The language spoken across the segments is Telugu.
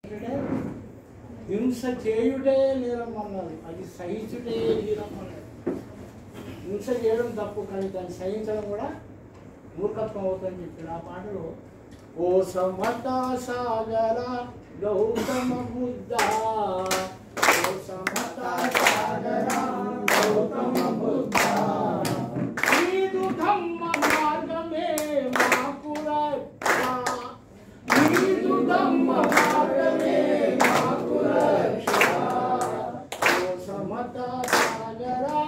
హింస చేయుడే నేరం అన్నారు, అది సహించుటే నేరం అన్నారు. హింస చేయడం తప్పు, కానీ దాన్ని సహించడం కూడా మూర్ఖత్వం అవుతుందని చెప్పాడు ఆ పాటలో. ఓ సమత సాగర గౌతమ బుద్ధ, ఓ సమత సాగర గౌతమ బుద్ధ, నీదు ధమ్మ మార్గమే మాకు రక్ష, నీదు ధమ్మ మార్గమే మాకు రక్ష. ఓ సమత సాగరా,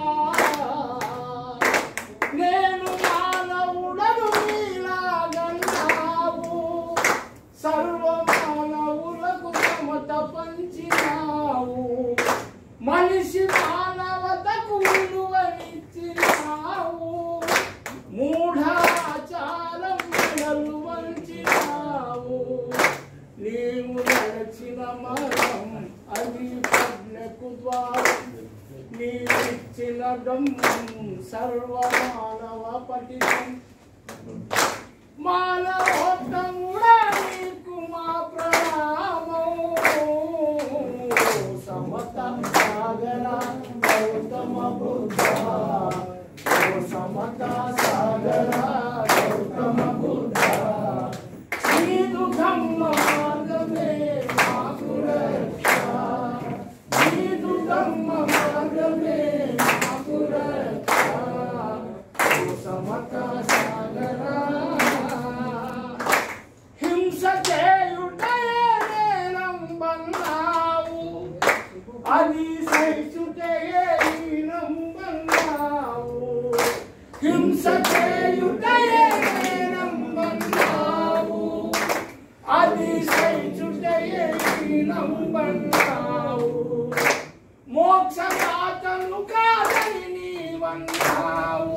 నేను మానవుడను నీలాగన్నావు, సర్వ మానవులకు సమత పంచినావు, మనిషి మానవతకు విలువనిచ్చినావు, మూఢాచారం మెడలు వంచినావు, నీవు నడచిన మరం అది ప్రజ్ఞకు ద్వారం, నీవిచ్చిన గమ్యం సర్వమానవ పఠితం. మానవోత్తముడా నీకు మా ప్రణామం, సమత సాగర గౌతమ బుద్ధ, ఓ సమత సాగర గౌతమ బుద్ధ, నీదు ధమ్మ మార్గమే మాకు రక్ష, నీదు ధమ్మ మార్గమే మాకు రక్ష. ఓ సమత సాగర, హింస చేయుటే నేరంబన్నావు, అది సహించుటే నంబన్నావు, హింస చేయుటే నేరంబన్నావు, అది సహించుటే నంబన్నావు, మోక్షదాతను కాదని నీవన్నావు,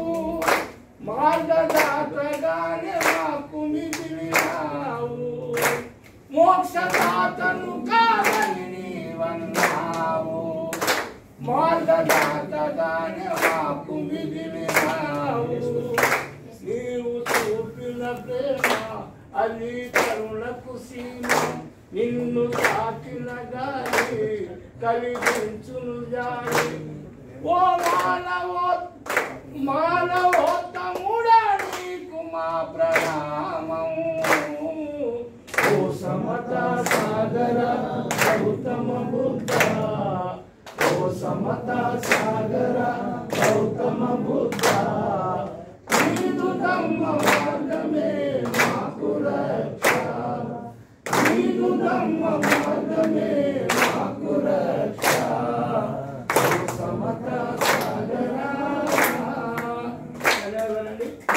మార్గదాతగానే మాకు మిగిలినావు, మోక్షదాతను కాదని నీవన్నావు, మార్గదాతగానే మాకు మిగిలినావు, నీవు చూపిన ప్రేమ అది కరుణకు సీమ, నిన్ను తాకిన గాలి కలిగించును జాలి, ఓ మానవోత్తముడా నీకు మా ప్రణామం, ఓ సమత సాగర గౌతమ బుద్ధ, ఓ సమత సాగర గౌతమ బుద్ధ, నీదు ధమ్మ మార్గమే మాకు రక్ష, నీదు ధమ్మ మార్గమే మాకు రక్ష. ఓ సమత సాగర